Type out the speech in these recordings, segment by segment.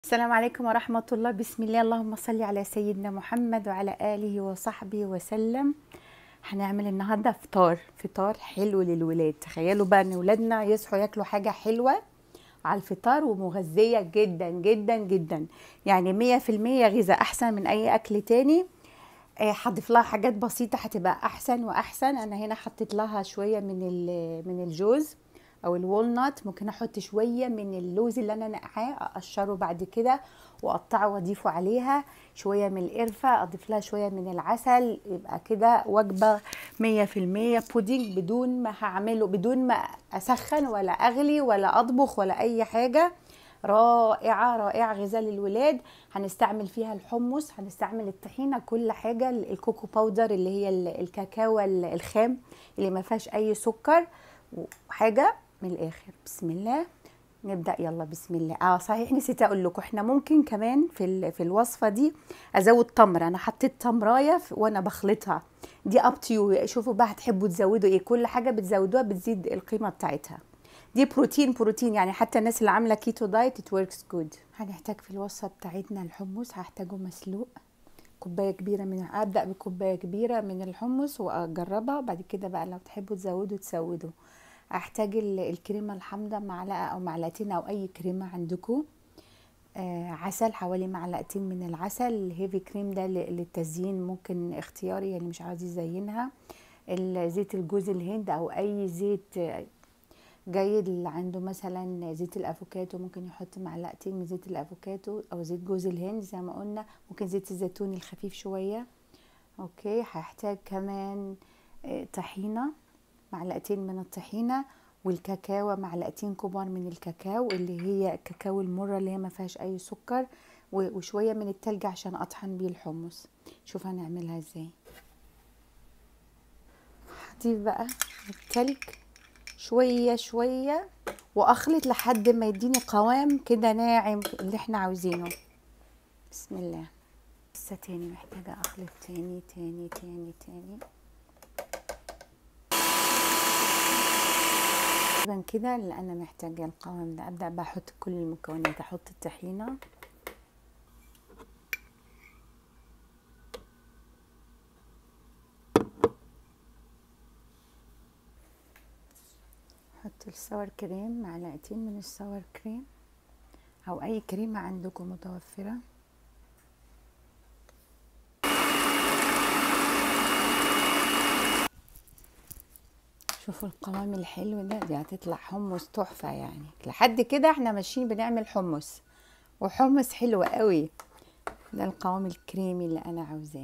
السلام عليكم ورحمة الله. بسم الله، اللهم صل على سيدنا محمد وعلى آله وصحبه وسلم. هنعمل النهاردة فطار حلو للولاد. تخيلوا بقى ان ولادنا يصحوا ياكلوا حاجة حلوة على الفطار ومغذية جدا جدا جدا، يعني 100% غذاء احسن من اي اكل تاني. هضيف لها حاجات بسيطة هتبقى احسن واحسن. انا هنا حطيت لها شوية من الجوز او الوالنات، ممكن احط شويه من اللوز اللي انا نقعاه اقشره بعد كده واقطعه واضيفه عليها شويه من القرفه، اضيف لها شويه من العسل، يبقى كده وجبه 100% بودنج بدون ما هعمله، بدون ما اسخن ولا اغلي ولا اطبخ ولا اي حاجه. رائعه رائعه، غذاء للولاد. هنستعمل فيها الحمص، هنستعمل الطحينه، كل حاجه، الكوكو باودر اللي هي الكاكاو الخام اللي ما فيهاش اي سكر، وحاجه من الاخر. بسم الله نبدا. يلا بسم الله. صحيح نسيت اقول لكم، احنا ممكن كمان في الوصفه دي ازود تمر. انا حطيت تمرايه وانا بخلطها، دي اب تو يو. شوفوا بقى هتحبوا تزودوا ايه، كل حاجه بتزودوها بتزيد القيمه بتاعتها. دي بروتين، يعني حتى الناس اللي عامله كيتو دايت ات وركس جود. هنحتاج في الوصفه بتاعتنا الحمص، هحتاجه مسلوق كوبايه كبيره ابدا بكوبايه كبيره من الحمص واجربها، وبعد كده بقى لو تحبوا تزودوا. هحتاج الكريمه الحامضه معلقه او معلقتين او اي كريمه عندكم. عسل، حوالي معلقتين من العسل. الهيفي كريم ده للتزيين، ممكن اختياري يعني مش عايز يزينها. زيت الجوز الهند او اي زيت جيد. اللي عنده مثلا زيت الافوكاتو ممكن يحط معلقتين من زيت الافوكاتو او زيت جوز الهند زي ما قلنا. ممكن زيت الزيتون الخفيف شويه. اوكي، هحتاج كمان طحينه، معلقتين من الطحينه، والكاكاو معلقتين كبار من الكاكاو اللي هي الكاكاو المره اللي هي ما فيهاش اي سكر، وشويه من التلج عشان اطحن بيه الحمص. شوف هنعملها ازاي. هضيف بقى التلج شويه شويه واخلط لحد ما يديني قوام كده ناعم اللي احنا عاوزينه. بسم الله. لسه تاني محتاجه اخلط تاني تاني تاني تاني كده، اللي انا محتاجه القوام ده. ابدا بحط كل المكونات، احط الطحينه، احط الساور كريم، معلقتين من الساور كريم او اي كريمه عندكم متوفره. شوفوا القوام الحلو ده، دي هتطلع حمص تحفه. يعني لحد كده احنا ماشيين بنعمل حمص، وحمص حلو قوي. ده القوام الكريمي اللي انا عاوزاه.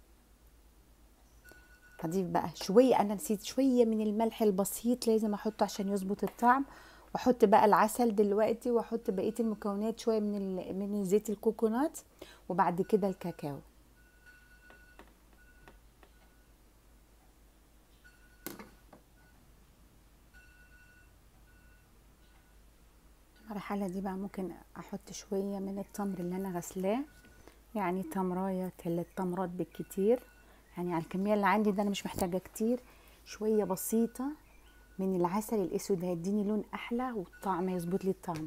هضيف بقى شويه، انا نسيت شويه من الملح البسيط لازم احطه عشان يظبط الطعم، واحط بقى العسل دلوقتي، واحط بقيه المكونات، شويه من زيت الكوكونات، وبعد كده الكاكاو. المرحله دي بقى ممكن احط شويه من التمر اللي انا غسلاه، يعني تمرايه 3 تمرات بالكتير، يعني على الكميه اللي عندي ده انا مش محتاجه كتير. شويه بسيطه من العسل الاسود هيديني لون احلى والطعم هيظبط لي الطعم.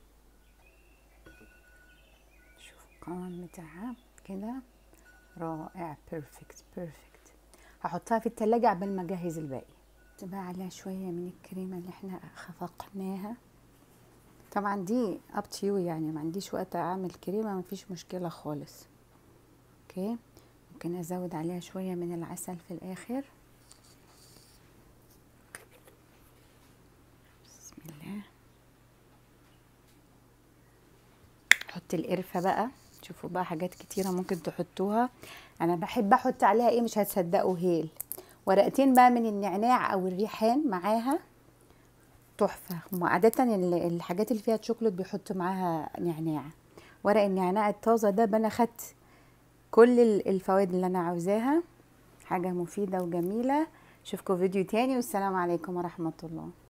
شوف القوام بتاعها كده رائع، بيرفكت. هحطها في التلاجة قبل ما اجهز الباقي. تبقى عليها شويه من الكريمه اللي احنا خفقناها. طبعا دي اب تو يو، يعني ما عنديش وقت اعمل كريمه، ما فيش مشكله خالص. اوكي، ممكن ازود عليها شويه من العسل في الاخر. بسم الله. احط القرفه بقى. شوفوا بقى حاجات كتيره ممكن تحطوها. انا بحب احط عليها ايه، مش هتصدقوا، هيل. ورقتين بقى من النعناع او الريحان معاها، تحفه. هم عاده الحاجات اللي فيها شوكولات بيحطوا معاها نعناع. ورق النعناع الطازه ده انا خدت كل الفوائد اللي انا عاوزاها. حاجه مفيده وجميله. اشوفكم فيديو تاني، والسلام عليكم ورحمه الله.